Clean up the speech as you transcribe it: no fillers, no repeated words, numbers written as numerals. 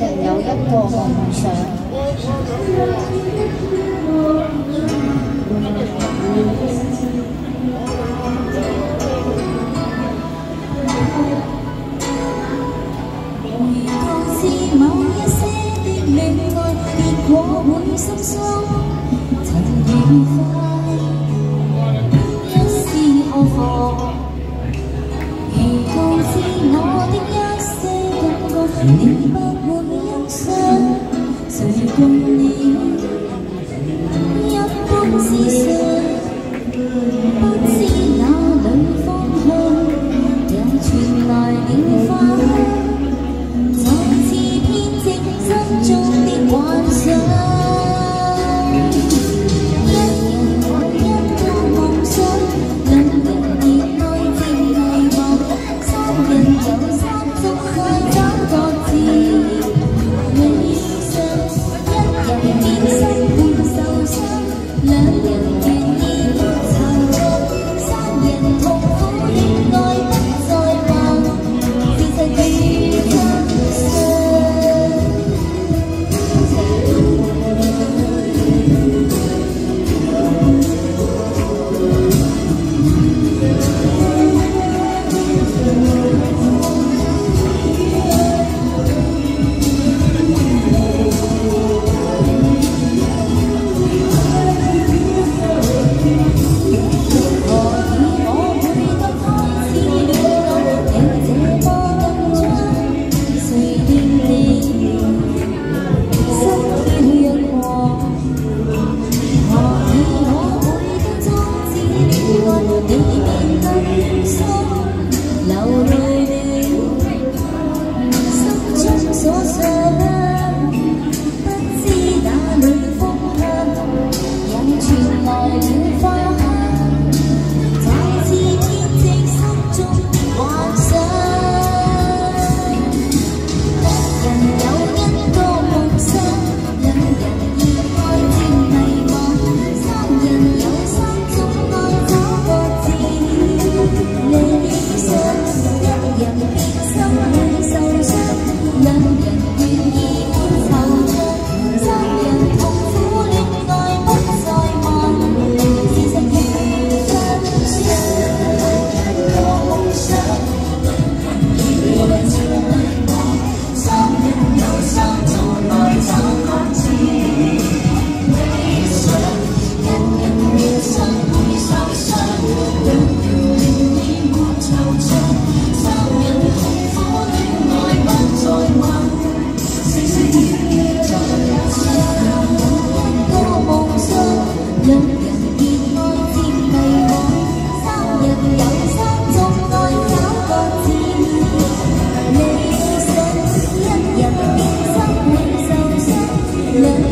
人有一個夢想。 某一些的戀愛，結果會心酸，曾愉快，一絲可否？如告知我的一些感覺，你不會欣賞，誰共你一般思想，不知哪裏方向，又傳來了花香。 心中的幻想，人人有一個夢想，兩人熱愛漸迷茫，三人有三種愛找各自理想，一人變心會受傷，兩人願意沒惆悵，三人痛苦戀愛不再幻，事實如真相。 Let